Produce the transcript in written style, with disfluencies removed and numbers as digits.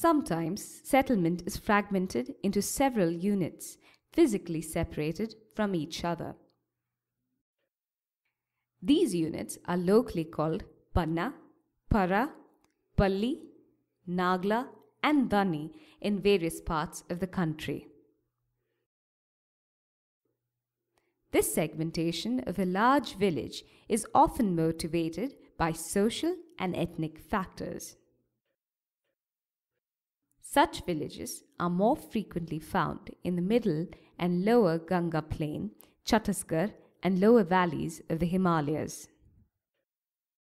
Sometimes settlement is fragmented into several units, physically separated from each other. These units are locally called Panna, Para, Palli, Nagla, and Dani in various parts of the country. This segmentation of a large village is often motivated by social and ethnic factors. Such villages are more frequently found in the middle and lower Ganga plain, Chhattisgarh, and lower valleys of the Himalayas.